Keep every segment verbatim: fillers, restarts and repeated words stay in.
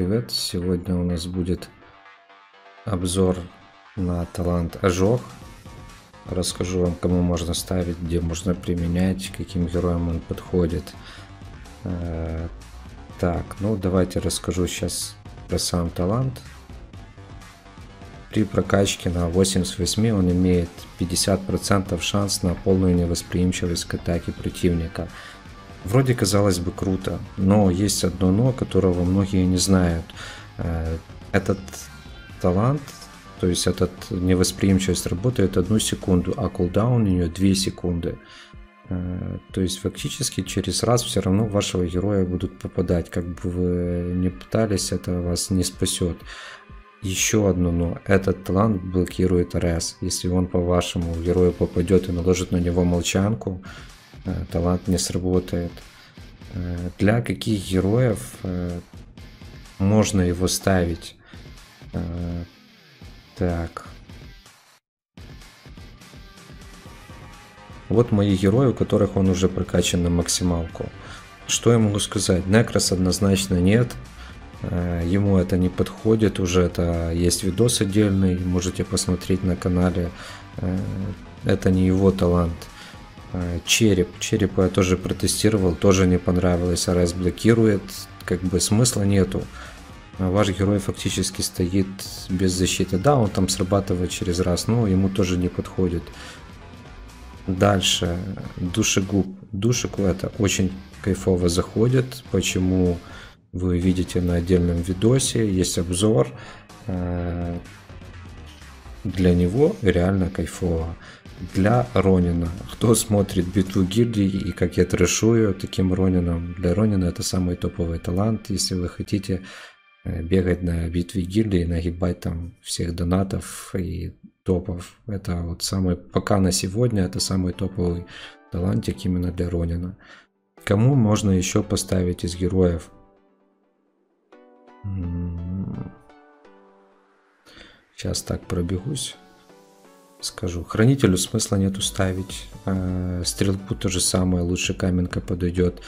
привет! Сегодня у нас будет обзор на талант Ожог. Расскажу вам, кому можно ставить, где можно применять, каким героям он подходит. Так, ну давайте расскажу сейчас про сам талант. При прокачке на восемьдесят восемь он имеет пятьдесят процентов шанс на полную невосприимчивость к атаке противника. Вроде казалось бы круто, но есть одно но, которого многие не знают. Этот талант, то есть этот невосприимчивость работает одну секунду, а кулдаун у нее две секунды. То есть фактически через раз все равно вашего героя будут попадать. Как бы вы ни пытались, это вас не спасет. Еще одно но. Этот талант блокирует РС. Если он по вашему герою попадет и наложит на него молчанку, талант не сработает. Для каких героев можно его ставить? Так. Вот мои герои, у которых он уже прокачан на максималку. Что я могу сказать? Некрос однозначно нет. Ему это не подходит. Уже это есть видос отдельный. Можете посмотреть на канале. Это не его талант. Череп. Черепа я тоже протестировал. Тоже не понравилось. РС блокирует. Как бы смысла нету. Ваш герой фактически стоит без защиты. Да, он там срабатывает через раз, но ему тоже не подходит. Дальше. Душегуб. Душику это очень кайфово заходит. Почему? Вы видите на отдельном видосе. Есть обзор. Для него реально кайфово. Для Ронина. Кто смотрит битву гильдий и как я трэшую таким Ронином. Для Ронина это самый топовый талант. Если вы хотите бегать на битве гильдии, нагибать там всех донатов и топов. Это вот самый, пока на сегодня, это самый топовый талантик именно для Ронина. Кому можно еще поставить из героев? Сейчас так пробегусь. Скажу. Хранителю смысла нету ставить. Стрелку то же самое. Лучше каменка подойдет.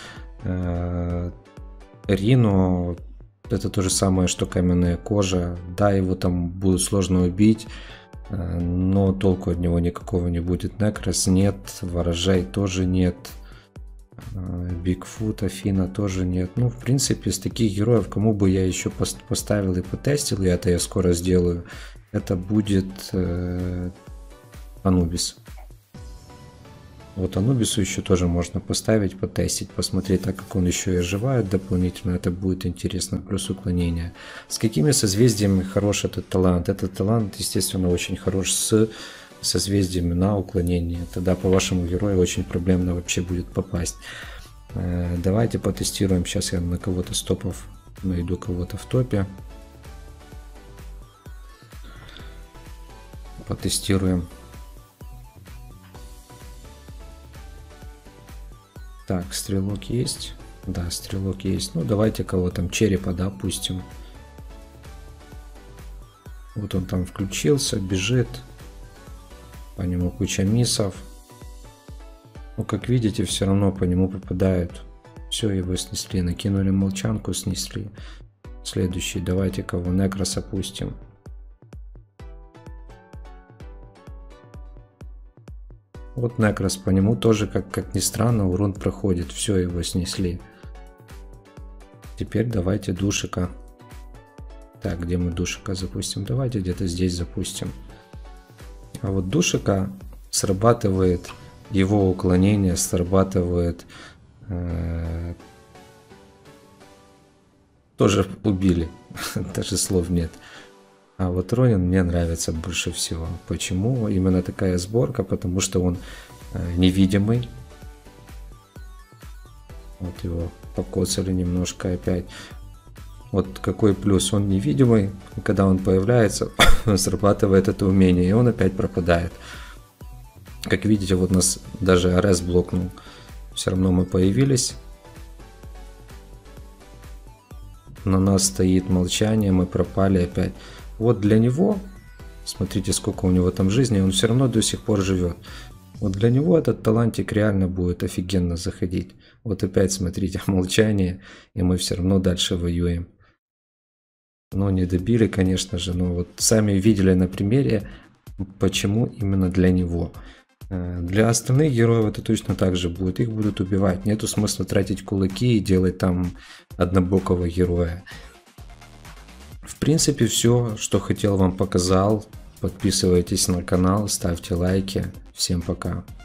Рину это то же самое, что каменная кожа. Да, его там будет сложно убить, но толку от него никакого не будет. Некрос нет, Ворожей тоже нет, Бигфут, Афина тоже нет. Ну, в принципе, из таких героев, кому бы я еще поставил и потестил, и это я скоро сделаю, это будет э, Анубис. Вот Анубису еще тоже можно поставить, потестить, посмотреть, так как он еще и оживает дополнительно, это будет интересно, плюс уклонение. С какими созвездиями хорош этот талант? Этот талант, естественно, очень хорош с созвездиями на уклонение. Тогда по вашему герою очень проблемно вообще будет попасть. Давайте потестируем. Сейчас я на кого-то с топов найду кого-то в топе. Потестируем. Так, стрелок есть. Да, стрелок есть. Ну, давайте кого там, черепа, да, пустим. Вот он там включился, бежит. По нему куча миссов. Ну, как видите, все равно по нему попадают. Все, его снесли. Накинули молчанку, снесли. Следующий, давайте кого, Некрос опустим. Вот Некрос, по нему тоже, как, как ни странно, урон проходит. Все, его снесли. Теперь давайте Душика. Так, где мы Душика запустим? Давайте где-то здесь запустим. А вот Душика срабатывает, его уклонение срабатывает. Э, тоже убили. Даже слов нет. А вот Ронин мне нравится больше всего. Почему? Именно такая сборка, потому что он э, невидимый. Вот его покоцали немножко опять. Вот какой плюс. Он невидимый. Когда он появляется, срабатывает это умение, и он опять пропадает. Как видите, вот нас даже РС блокнул. Все равно мы появились. На нас стоит молчание, мы пропали опять. Вот для него, смотрите, сколько у него там жизни, он все равно до сих пор живет. Вот для него этот талантик реально будет офигенно заходить. Вот опять смотрите, молчание, и мы все равно дальше воюем. Ну, не добили, конечно же, но вот сами видели на примере, почему именно для него. Для остальных героев это точно так же будет. Их будут убивать. Нету смысла тратить кулаки и делать там однобокого героя. В принципе, все, что хотел, вам показал. Подписывайтесь на канал, ставьте лайки. Всем пока.